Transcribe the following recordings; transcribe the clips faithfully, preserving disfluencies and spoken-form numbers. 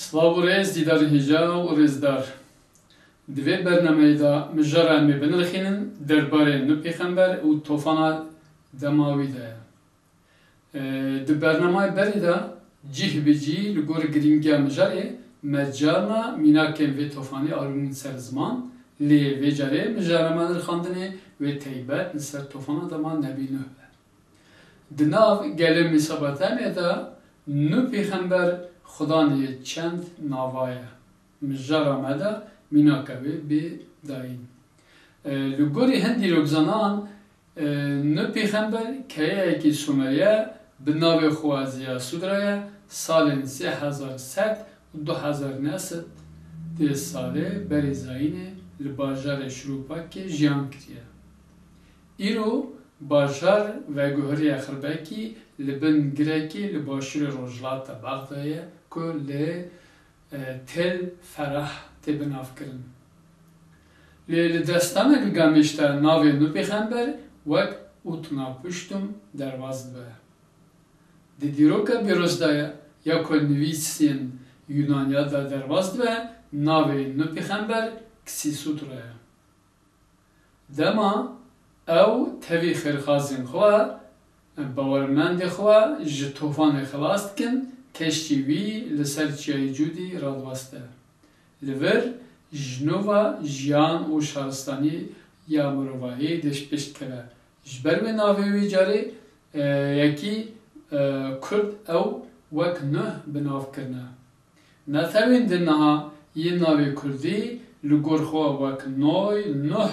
سلاو و ریز دیدار هجا و ریزدار دوی برنامه دا مجرد می بنرخینن درباره نو پیغمبر و توفان دماوی ده دو برنامه بری دا جیه به جی لگور گرینگیا مجره مجرنا میناکن و توفانی آرمون سر زمان لی و جره مجره من رخاندنه و تیبت نسر توفان دمان نبی نو دناو گلم مسابقه می دا نو پیغمبر خدا نیه چند نوایه مجرد مده میناکوی بی داین لگوری هندی رگزانان نو پیغمبر که یکی سومریه به ناو خوازیه سودرایه سال سه هزار ست و دو هزار نست ده ساله بری زاینه لباجار شروپا که جیان کریه ایرو باجار و گوهری اخربکی لبن گرکی لباشور روجلات بغدایه که لی تل فرح تبناف کرن لی دستانه گامیشتا ناوی نو پیغمبر وک اوتنا پشتم دروازد به دی دیروکا بیروزدایا یا کل نویسین یونانیا دا دروازد به ناوی نو پیغمبر کسی سوترaya دما او تاوی خیرخازین خواه باورمند خواه جه توفان خلاص کن کشتی وی لسر چیای جودی رادواسته لور جنوبا جیان و شهرستانی یا مروایی دش پشت کرد جبر و ناوی وی جاری یکی کرد او وک نه بناف کرنه نتوین دنها یه ناوی کردی لگور خواه وک نوی نه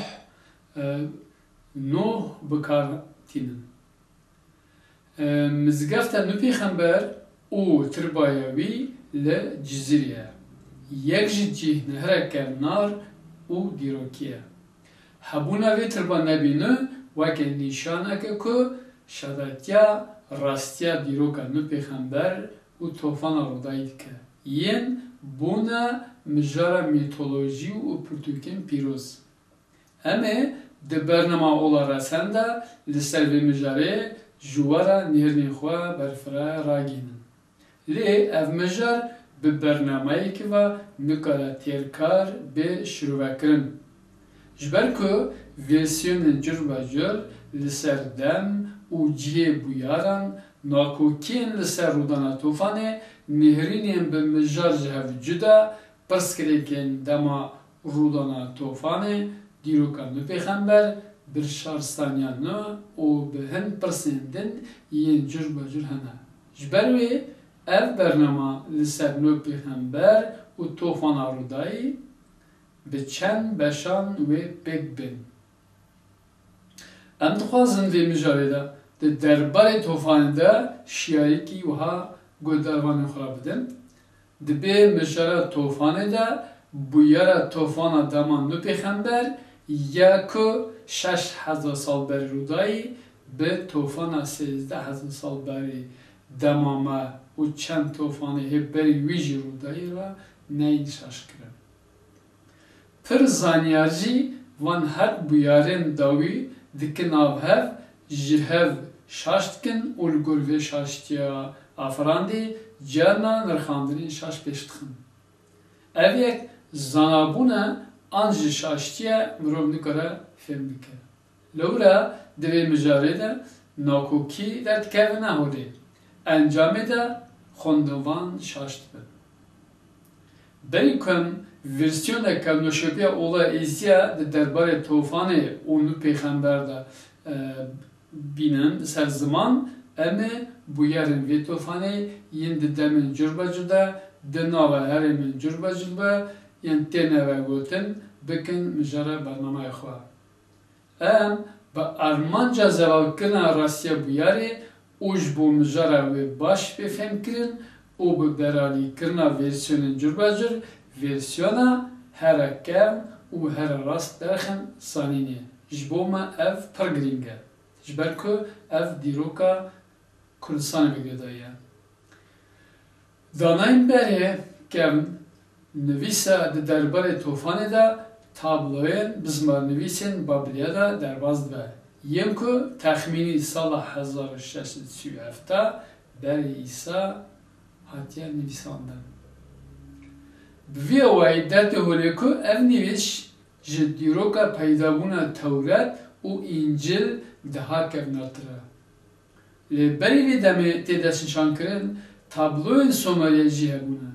نوح بکار تینن مزگفت نو پیغمبر او تربایوی لجزیریه یک جدی نهرک نار او دیروکیه هبونا وی تربا نبینه وک نشانه که شدتیا راستیا دیروکا نو پیغمبر او توفان رو داید که این بونا مجارا میتولوژی و پرتوکین پیروز همه ده برنامه اولا رسنده لسر و مجاره جوارا نهرین خواه برفرا راگینن لی اف مجار به برنامه که و نکاره تیرکار به شروع کرن جبر که ویسیون جر و جر لسر دم و جیه بویاران ناکوکین لسر رودانا توفانه نهرینیم به مجار جهو جدا پرسکریکین دما رودانا توفانه دیروکا نو پیغمبر بر شهرستانیا نو و به هند پرسندن یین جر با جر هنه جبروی اف برنامه لسر نو پیغمبر و توفان آرودایی به چند بشان و بگ بین ام دخوازن وی مجاره ده ده دربار توفان ده شیاری کی وها گلدروان خورا بدن ده به مجاره توفان ده بویاره توفان دمان نو پیغمبر یا که شش هزار سال بر رودایی به توفان سیزده هزار سال بری دمامه و چند توفانی هی بری ویجی رودایی را نید شش کرد پر زانیارجی وان هر بیارن داوی دکن آب هف جهو شاشت کن اولگور و شاشتیا افراندی جرنا نرخاندنی شاش پیشت خن او یک زانابونه آنجی شاشتیه مروب نکاره فهم نکره لورا دوی مجاره ده ناکوکی در تکیو نهوده انجامه ده خوندوان شاشت بد بری کن ورسیون که نوشبیه اولا ایزیه ده درباره توفانه اونو پیغمبر ده بینن سر زمان اما بویارن وی توفانه ین ده دمن جربا جده ده ناوه هرمن جربا جده ین تینه و گوتن بکن مجاره برنامه خواه ام با ارمانجا زوال کنه راستیا بویاری اوش بو مجاره و باش بفهم کرن او به برالی کرنه ورسیون جربا جر ورسیونه هر کم و هر راست درخن سانینه جبو ما اف پرگرینگه جبر که اف دیروکا کردستان بگردایه داناین بره که نویسه ده دربار توفانه ده تابلوین بزمار نویسین بابلیه ده دربازد به یم که تخمینی سال هزار و ششصد و سی و هفت بر عیسی هاتیه نویساندن بوی وای درد هولیکو اف نویش جدیروکا پیدابونا تورات و انجیل daha kevnatره. لبری وی دمی تیدش نشان کرن تابلوین سومریجی هبونه.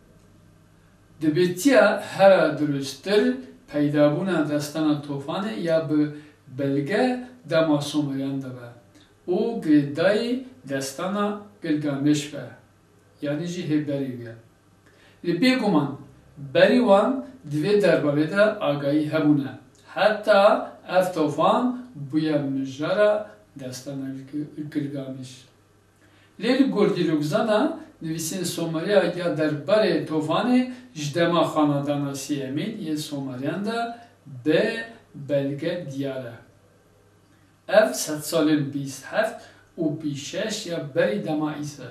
دبیتیا هر درستر پیدابونا دستان توفانه یا به بلگه دما سومریان دبه. او گریدای دستان گلگامش به. یعنی جی هبری ویه. لبی گمان بری وان دوی درباره دا آگاهی هبونه. حتی اف توفان بویا مجرا دستان گلگامش. لیل گردی رگزانا نویسین سومریا یا درباره توفانه جدما خاندانا سیمین یه سومریان دا به بلگه دیاره. اف ست سالن بیست هفت و بیشش یا بری دما ایسه.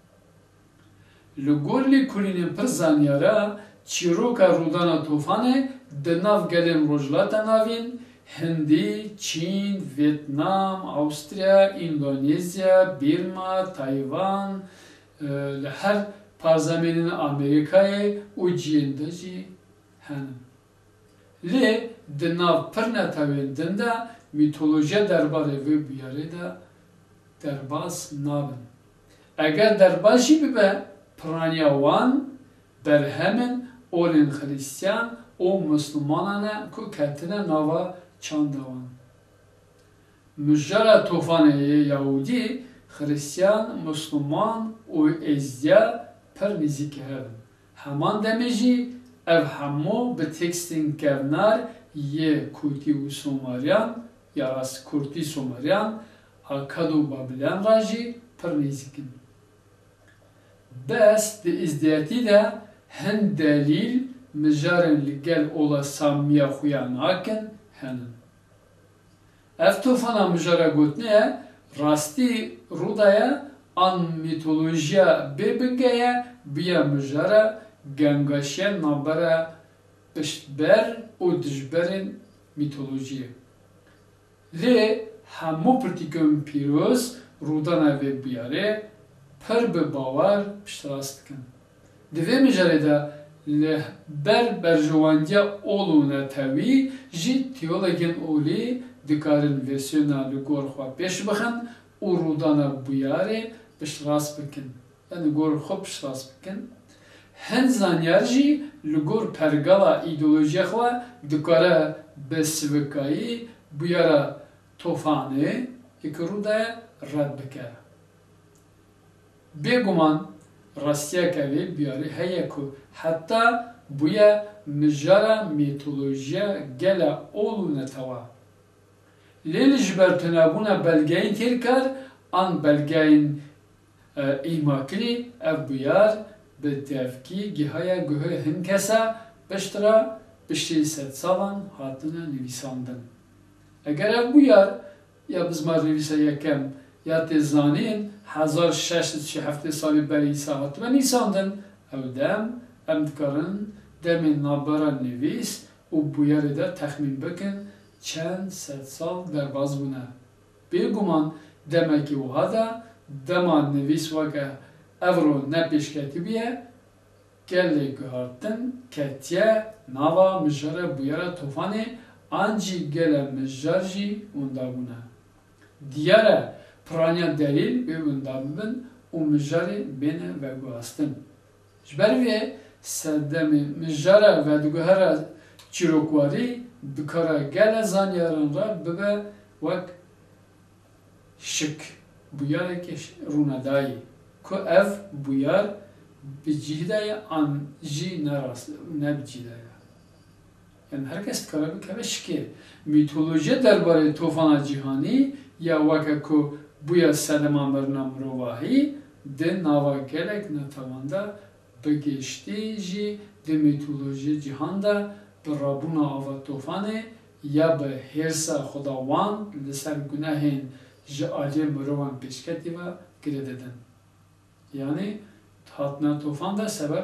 لگرلی کلین پر زانیاره چیروکا رودانا توفانه دناف گلن روجلاتا ناوین هندی، چین، ویتنام، آستریا، اندونزیا، بیرما، تایوان لهر پارزمینین آمریکای و جینده جی هنم. لی دناف پر نتاوین دنده میتولوژیا درباره و بیاره دا درباز نابن. اگر دربازی ببه پرانیا وان برهمن اولین خریستیان و مسلمانانه که کتنه نوا چاندوان. مجرا توفان یهودی خریستیان مسلمان و ازدیا پر نزیک هستند. همان دمیجی اف همو به تکستین کردنار یه کورتی و سومریان یا راست کورتی سومریان آکاد و بابلیان راجی پر نزیکن. بس ده ازدیاتی ده هند دلیل مجارن لگل اولا سامیه خویان آکن هنن. اف توفانا مجارا گوتنه راستی رودایا آن میتولوژیا ببنگه بیا مجارا گنگاشیا نابرا پشتبر و دجبرین میتولوژیه. لی همو پرتیکم پیروز رودانا و بیاره پر به باور پشتراست کن. دوی مجاره دا بر برجواندیا اولونه تاوی جی تیولوژین اولی دکارن ورسیونا لگور خواه پیش بخن و رودانا بیاره پشتراست بکن. یعنی گور خوب پشتراست بکن. هند زانیار جی لگور پرگالا ایدولوژی خواه دکاره بسوکایی بیاره توفانه یک رودای رد بکره. بگمان راستیا که بیاره هیا که حتی بویا مجارا میتولوژیا گلا اولو نتوا. لیل جبر تنابونا بلگاین تیر کر آن بلگاین ایماکلی اف بیار به تفکی گیهایا گوه هنکسا بشترا بشتی ست سالان هاتنا نویساندن. اگر اف بیار یا بزمار نویسا یکم یا تزانین هزار ششصد و هفت سالی بری ساعت و نیساندن او دم ام دکارن دم نابرا نویس و بویاره دا تخمین بکن چند ست سال در باز بونه. بگمان دمکی وها دا دمان نویس وگه او نپیش کتیبیه گلی گهارتن کتیه ناوا مجاره بویاره توفانه آنجی گله مجار جی اوندا بونه. دیاره پرانیا دلیل به اندامبن و مجاری بینه و گوهستن. جبروی سردم مجاره و دگوهر چیروکواری بکاره گل زانیاران را ببه وک شک بویاره که روندایی که اف بویار بجیدای آن جی نراست نبجیدای. یعنی هر کس کاره بکره شکه میتولوژی درباره توفان جهانی یا وکه که بویا سلمان برنام رواهی ده نوا گلک نتوانده بگشتی جی ده میتولوژی جهان ده برابونا آوا توفانه یا به هرسا خداوند لسر گناهین جه آجه مروان پیشکتی و گره دن. یعنی هاتنا توفان ده سبب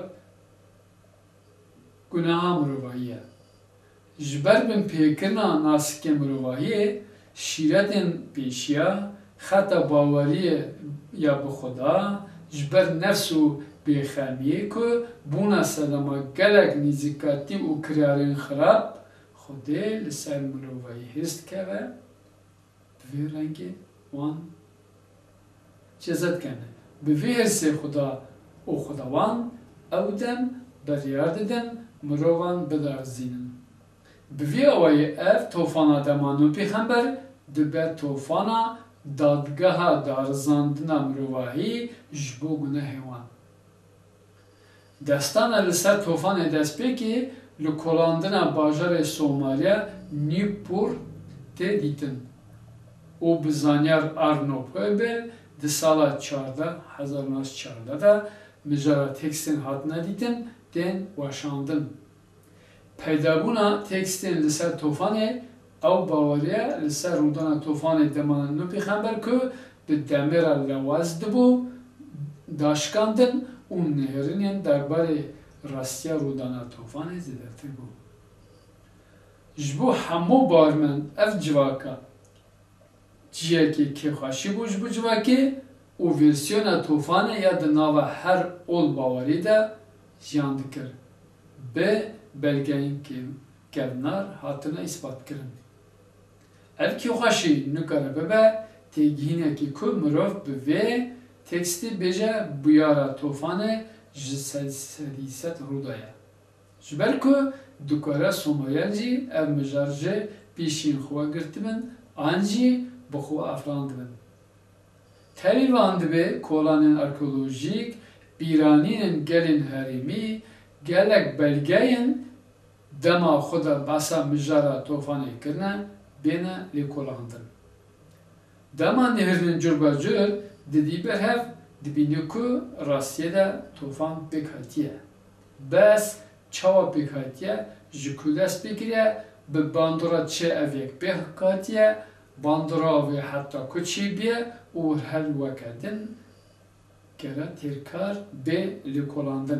گناه مرواهیه. جبر بن پیکرنا ناسک مرواهیه شیرتن پیشیا خطا باوری یا به خدا جبر نفس و بخمیه که بونا سلما گلک نیزیکاتی و کریارین خراب خوده لسر مروفایی هست که و به رنگی وان چیزت کنه به هرس خدا او خداوان او دم بریار ددن مروان بدارزینن به اوای اف توفانا دمانو پیغمبر دبه توفانا دادگاه دارزاندن مروایی جبو گناه وان دستان لسر توفان دست پیکی لکولاندن باجار سومالیا نیپور ته دیتن او بزانیار آرنوپوی بل ده سالا چارده هزار و نهصد و چارده دا مجرا تکستین هاتنا دیتن دین واشاندن پیدابونا تکستین لسر توفانه او باوریه لسر رودان توفان دمان نو پیغمبر که به دمیر لواز دبو داشکاندن اون نهرینین درباره راستیا رودان توفان زیدرتر بو جبو همو بارمن اف جواکا جیه که که خوشی بو جبو جواکی او ورسیون توفان یا دناوه هر اول باوری ده جیان دکر به belgeyin ki kevnar hatına ispat kirin. Ev ki xoşi nukara bebe tegihine ki ku mırov beve teksti beje buyara tofane jisediset rudaya. Jber ku dukara somayelci ev mejarje pişin xwa girtibin anji bixwa afrandibin. Tevi vandibe kolanın arkeolojik biraninin gelin herimi gelek belgeyin dema xuda basa mijara tofanê kirine bêne lêkolandin. Dema nehirinin curbacur didî berhev dibîne ku rastiyê de tofan pêk hatiye. Bes çawa pêk hatiye ji ku dest pêkiriye bi bandora çi ev yek pêk hatiye bandora wê heta ku çî biye û her weke din kere têrkar bê lêkolandin.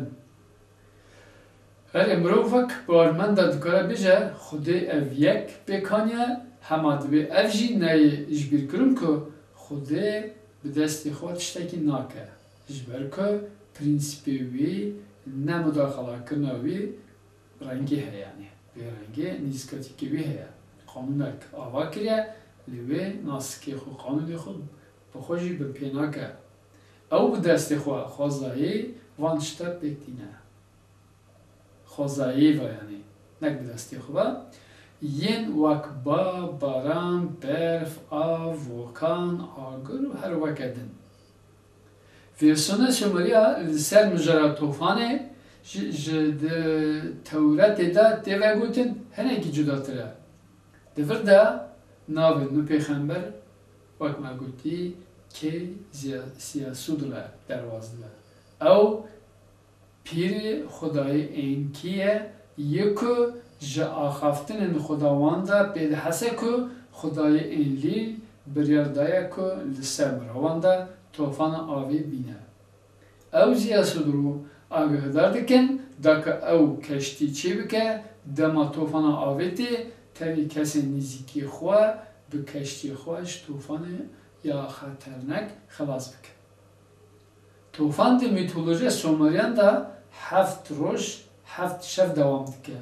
Her emrovak barmanda dikara bije xude ev yek bekaniye hema dibe ev jî neyê jbîr kirin ku xude bi destê xwe tiştekî nake. Ji ber ku prensîpê wî ne mudaxalakirina wî rengî heye yani. Bê rengê nîzketîkê wî heye. Qanûnek ava kiriye li wê nasikê xwe qanûnê xwe bi xwe jî bi pê nake. Ew bi destê xwe xwezayê van tişte pêk tîne. Xwezayê ve yani nek bi destê xwe ve yên wek ba, baran, berf, av, volkan, agir û her weke din. Versiyona Şumeriya li ser mijara tofanê ji Tewretê de tê vegotin hinekî cudatir e. Di vir de navê nû pêxember wek me gotî kê Siyasûd re derwaz dibe. Ew pîrê Xwedayê ênkî ye yê ku ji axaftinên xwedawan de pê dihese ku Xwedayê ênlîl biryar daye ku li ser miravan de tofana avê bîne. Ew Siyasûd rû agihedar dikin da ku ew keştî çê bike dema tofana avê tê tevî kesên nîzîkî xwe bi keştî xwe ji tofanê ya xeternek xelas bike. Tofan di mitolojiya Somaliyan da heft roj, heft şev devam dike.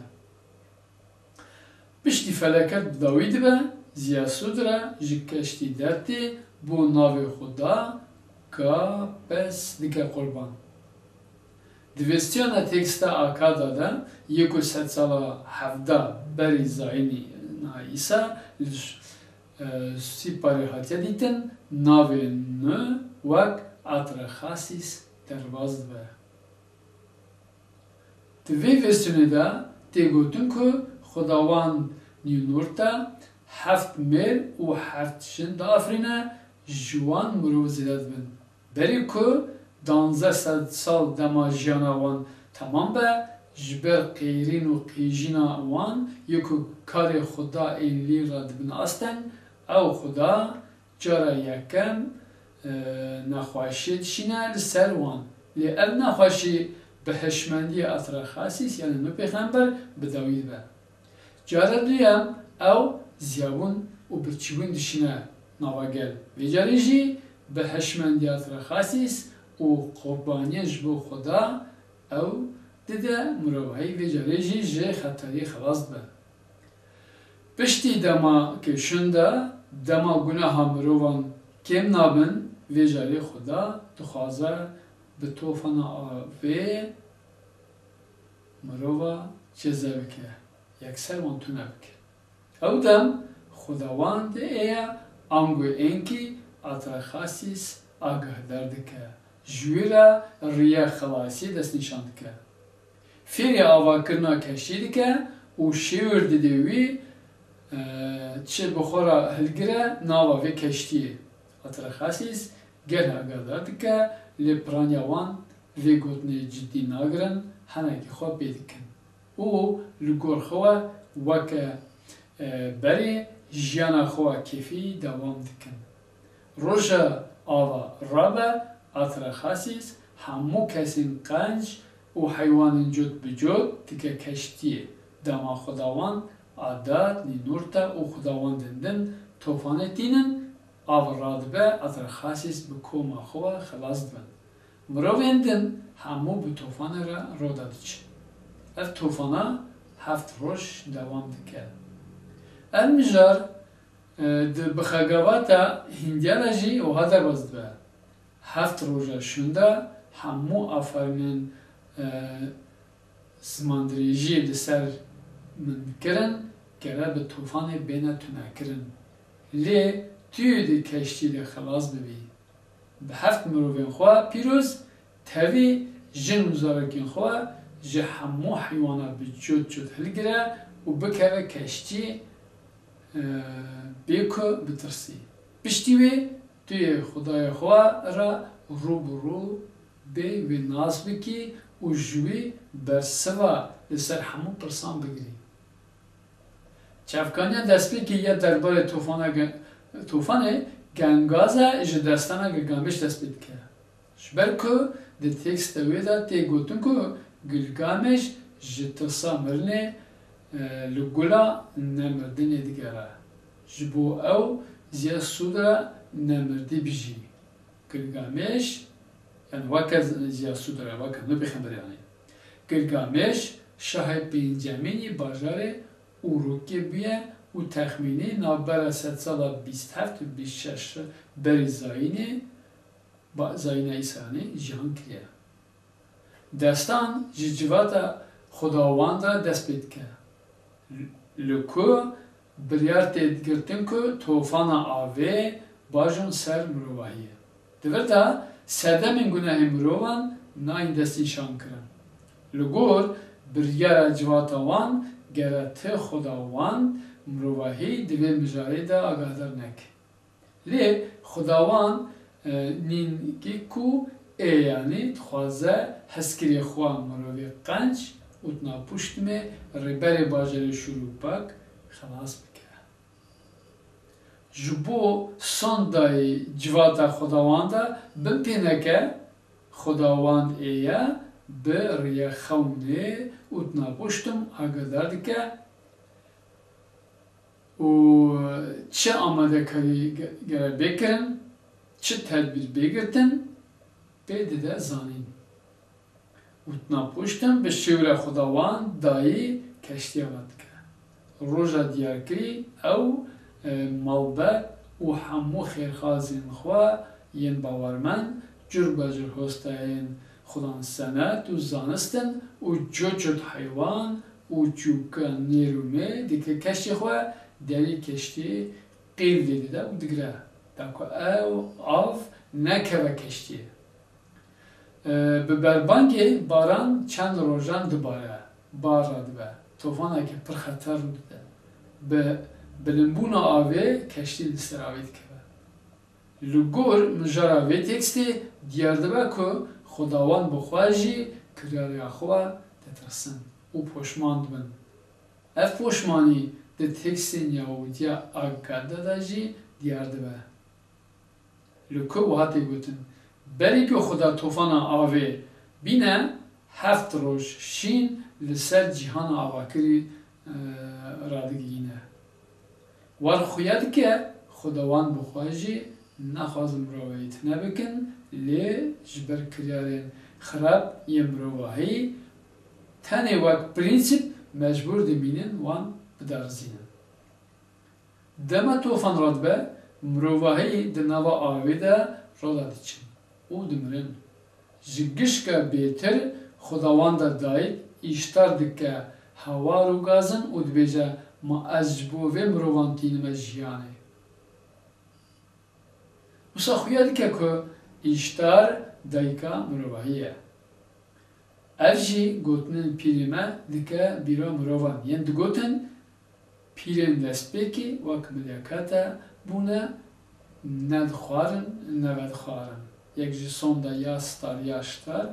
Piştî feleket dawî dibe, Siyasûd re ji keştî dertê bo navê xwe da ka pes dike qurban. Di vestiyana teksta Akada de yek û sed sala hevda berî Zayînî İsa li Sîparê hatiye dîtin navê nû wek Atrahasis derwaz dibe. Di vê versiyonê de tê gotin ku Xwedawand nînûr te heft mêr û heft jin diafirîne ji wan mirov zêde dibin. Berî ku danzeh sed sal dema jiyana wan temam be ji ber qêrîn û qîjîna wan yê ku karê Xweda ênlî re dibin asten ew Xweda cara yekem nexweşiyê dişîne li ser wan. Lê ev nexweşî bi heşmendiyê Atrahasis yani nû pêxember bi dawî dibe. Cara duyem ew ziyabûn û birçîbûn dişîne nava gel. Vê carî jî bi heşmendiyê Atrahasis و قربانیش بو خدا او دیده مروهی و جریجی جه خطری خلاص به. پشتی دما که شنده دما گناه مروان کم نابن و جری خدا دخوازه به توفان آوه مروه چیزه بکه یکسر وانتونه بکه. او دم خداوند ایا انگو اینکی اتر خاصیس آگه دردکه جویره ریه خلاصی دست نشاند که فیری آوا کرنا کشید که و شیور دیدوی چه بخورا هلگره ناوا وی کشتیه اتر خاصیس گل آگه دردکه لی پرانیاوان وی گوتنی جدی ناگرن هنگی خواب بیدکن او لگور خواه وکه بری جیانا خواه کیفی دوام دکن. روژا آوا رابه اتر خاصیس همو کسین قنج و حیوان جد بجد تکه کشتیه دما خداوند عادات نورتا و خداوند دندن توفانه دینن آوا رادبه اتر خاصیس بکوما خواه خلاص دن. مرویندن همو به توفانه را رو دادچ. اف توفانه هفت روش دوام دکه. المجار بخگواتا هندیانا جی و هادا بازد به هفت روژا شنده همو آفرمین زماندریجی لسر من کرن گره به توفان بینه تونه کرن لی توی دی کشتی دی خلاص ببی به هفت مروفین خواه پیروز تاوی جن وزارکین خواه جه همو حیوانا بجود جود هلگره و بکره کشتی بیکو بترسی. پشتیوی توی خدای خواه را رو برو بی و ناز بکی و جوی بر سوا لسر همون پرسان بگیری. چفکانیا دست بی که یه درباره توفانه گنگازه اجا دستانه گلگامش دست بید که. شبر که ده تکست ویدا تی گوتن که گلگامش جترسا مرنه لگولا نمردنی دیگره. جبو او زیاد سودا نمردی بیجی. گلگامش یعنی وکر زیاد سودا وکر نبیخم بریانی. گلگامش شاهد بینجامینی باجاره اوروکی بیه و تخمینی نابر ست سالا بیست هفت و بیست شش بری زاینه با زاینه ایسانی جهان کریه. دستان ججواتا خداوند را دست بید که. لکو بریار تید گرتن که توفان آوه باجون سر مروواهیه. دوورده سردمین گناه مروان ناین دستی شان کرن. لگور بریار جواتوان گرت خداوند مروواهی دوی مجاره دا آگادر نک. لی خداوند نینگی کو ای یعنی تخوازه هسکری خواه مرووی قنج اتنا پشت می ریبر باجر شروع پاک خلاص بکره. جبو سان دای جواتا خداوانده بپینه که خداوند ایه به ریه خونه اتنا پشتم آگادر که و چه آماده کاری گره بکرن چه تدبیر بگیرتن بیده ده زانین. اتنا پشتم به شور خداوند دایی کشتی آمد که. روژا دیار کری او مالبت و همو خیرخوازین خواه ین باورمن جر بجر هستاین خدان سنت و زانستن و جو جد حیوان و جوکا نیرومه دیگه کشتی خواه دری کشتی قیل دیده ده و دیگره داکو او آف نکوه کشتی. به بربانگی باران چند روزان دوباره بار داده توفانه که پر خطر بوده به بلنبون آوه کشتی دستر آوید که لگور مجرد آوه تکستی دیارده با که خداوند بخواهی کریاری آخواه تترسن و پشماند بند. اف پشمانی ده تکستی نیاودیا آگاده داجی دیارده با لکو و حتی گوتن بری که خدا توفان آوه بینه هفت روز شین لسر جهان آواکری رادگینه. وار خوید که خداوند بخواهی نخوازم مروایی تنبکن لی جبر کریارین خراب یه مروایی تنه وک پرینسیپ مجبور دمینن وان بدارزینن. دما توفان راد به مروایی دنوا آویده راد چن. او دمرن. جگشکا بیتر خداوند داید اشتار دکه هوا رو گازن و دبیجه ما ازجبوه مروانتین مجیانه. مثلا خویه که که اشتار دایکا مرواییه. ارجی گوتنن پیرمه دکه بیرا مروان. یعنی دگوتن پیرن دست بکی وک ملیکاتا بونه ند خوارن نود خوارن. یک جی sonda ya star ya ştar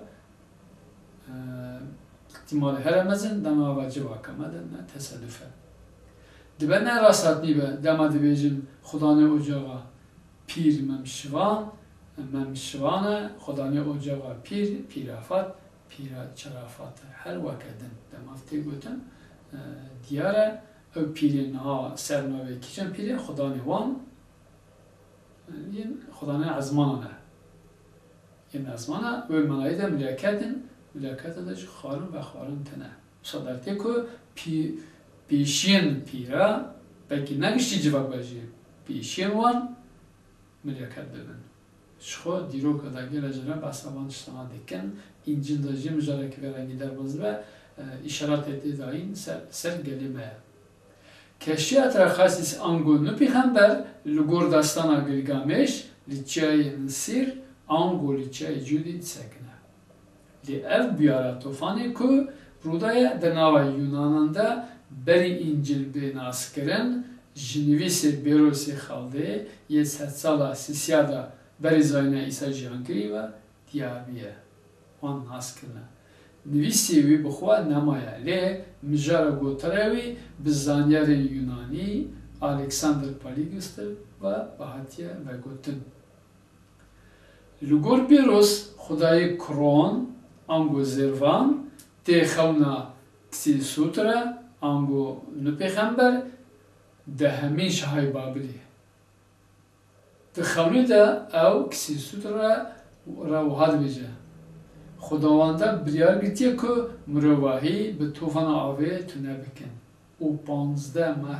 ihtimali heremezin dema vacı vakamadın ne tesadüfe. Dibe ne rasat nibe dema dibecim Khudane ocağa pir memşivan memşivane Khudane ocağa pir pirafat pira çarafatı her vakadın dema fte götün diyara o pirin ha sernove kiçen piri Khudane wan yin Khudane azmana این ازمانه و ملاید ملیکتن ملیکت داشت خارن و خارن تنه صدرتی که پی پیشین پیرا بلکه نگشتی جواب باشی پیشین وان ملیکت ببین شخو دیرو کداگی رجلا بسوان شما دکن اینجین داشتی مجرد که برنگی در بازه و اشارات اتی داین سر, سر گلیمه کشیات را خاصیس انگو نپیخنبر لگور داستانا گلگامش لیچای نصیر Angoliçe Judith sekne. Li ev biyara tofani ku rudaya denava Yunan'da beri İncil be naskirin jinivisi berosi xalde ye setsala sisyada beri zayna İsa jiankiri ve diyabiye wan naskirne. Nivisi vi bxwa namaya le mijara gotarevi bizanyarin Yunani Alexander Polygis'tir ve bahatiye ve gotin. Lugor Biros, Khudai Kron, Ango Zervan, Te Khawna Ksi Sutra, Ango Nupechamber, De Hamin Shahay Babili. Te Khawni da Aw Ksi Sutra Rawhad Bija. Khudawanda Briyar Gitiye ku Mrovahi be Tufana Ave Tunebikin. U panzde mah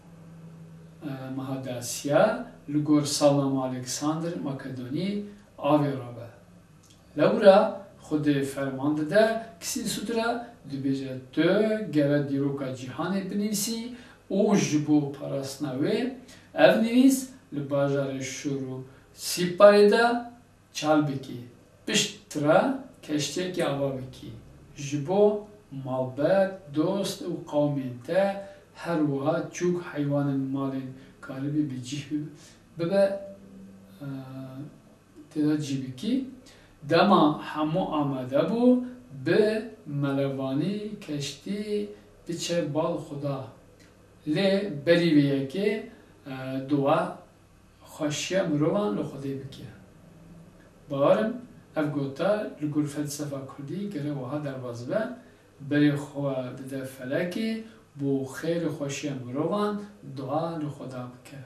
Mahadasya, Lugor Salam Alexander Makedoni, Averaba. Laura خود فرمانده ده کسی سودرا دبیجه تو گره دیروکا جهان بنویسی او جبو پراسناوی او نویس لباجار شروع سیپاری ده چال بکی پشترا کشتی که آوا بکی جبو مالبت دوست و قومینته هر وها چوک حیوان مالین کاربی بجیه ببه تدا جیبکی دما همو آمده بو به ملوانی کشتی بچه بال خدا لی بریویه که دعا خوشیه مروان لو خودی بکیه بارم اف گوتا لگور فلسفه کردی گره وها در وزبه بری خواه بده فلکی بو خیر خوشیه مروان دعا لو خدا بکیه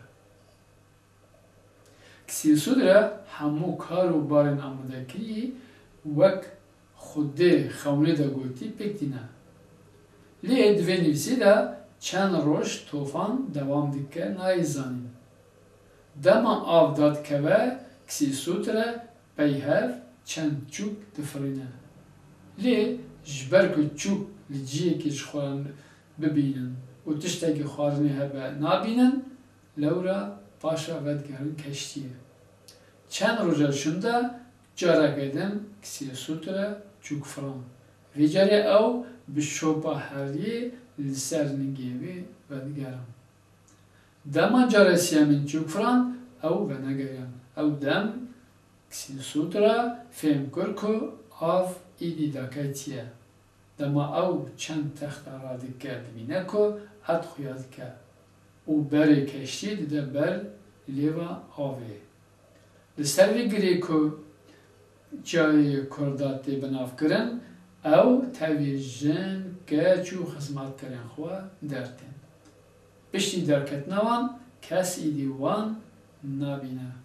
کسی سودره همو کار و بارن آمده کی وک خوده خونه دا گوتی پکتینه لی دوی نویسی دا چند روش توفان دوام دیکه نایزانیم دما آف داد که و کسی سودره پیهف چند چوک دفرینه لی جبر که چوک لجیه کش خورن ببینن و تشتا که خورنه هبه نابینن لورا پاشا ودگرن کشتیه چند روزه شونده جارک ایدم کسی سوتره چوک فران ویجاره او به شوپا هریه لسر نگیوی ودگرن دما جاره سیامین چوک فران او ونگرن او دم کسی سوتره فهم کرکو آف ایدی داکتیه دما او چند تخت آرادی کرد بینه که ات خویاد که او بری کشتی دیده بر لیوا آوه لسروی گری که جای کرداتی بناف کرن او تویجن که چو خدمت کرن خواه درتن پشتی درکت نوان کس ایدی وان نبینه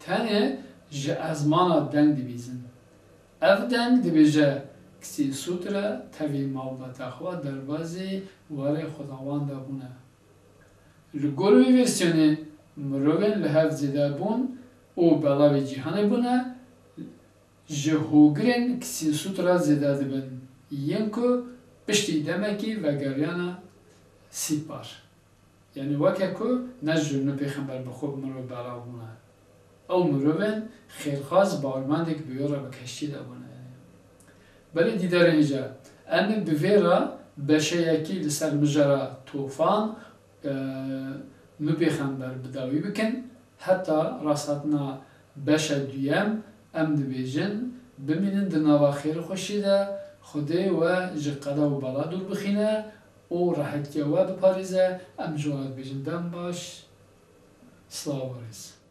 تنه ji ezmana deng dibîzin. Ev deng dibêje kisî sûtre tevî malbata xwe derbasî warê xwedawanda bûne. Li gor vê versiyonê mirovên li hev zêde bûn û belavê cîhanê bûne ji hûgirên kisî sûtra zêde dibin yên ku piştî demekî vegeriyana sîpar. Yani weke ku ne ji nû pêxember bi xwe mirov belav bûne. Ew mirovên xêrxwaz bawermendek bi wê re bi keştî de bûne. Belê dîdarên hêja em ê bi vê re beşeyekî li ser mijara tofan nû pêxember bi dawî bikin, heta rasthatina beşa duyem em dibêjin bimînin di nava xêrxweşî de Xwedê we ji qeda û bela dûr bixîne û rehetiya we biparêze, em ji wan dibêjin dem baş, Slav warês.